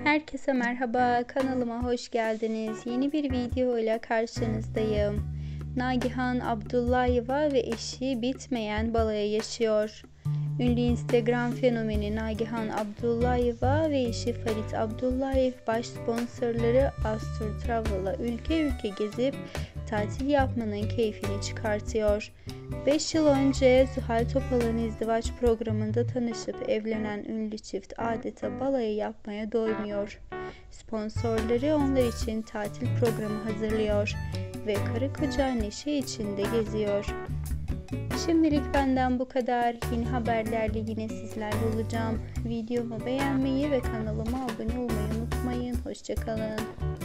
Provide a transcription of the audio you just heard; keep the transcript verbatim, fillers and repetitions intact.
Herkese merhaba, kanalıma hoş geldiniz. Yeni bir video ile karşınızdayım. Nagihan Abdullayeva ve eşi bitmeyen balayı yaşıyor. Ünlü Instagram fenomeni Nagihan Abdullayeva ve eşi Farit Abdullayev baş sponsorları Astur Travel'la ülke ülke gezip tatil yapmanın keyfini çıkartıyor. beş yıl önce Zuhal Topal'ın izdivaç programında tanışıp evlenen ünlü çift adeta balayı yapmaya doymuyor. Sponsorları onlar için tatil programı hazırlıyor ve karı koca neşe içinde geziyor. Şimdilik benden bu kadar. Yeni haberlerle yine sizlerle olacağım. Videomu beğenmeyi ve kanalıma abone olmayı unutmayın. Hoşça kalın.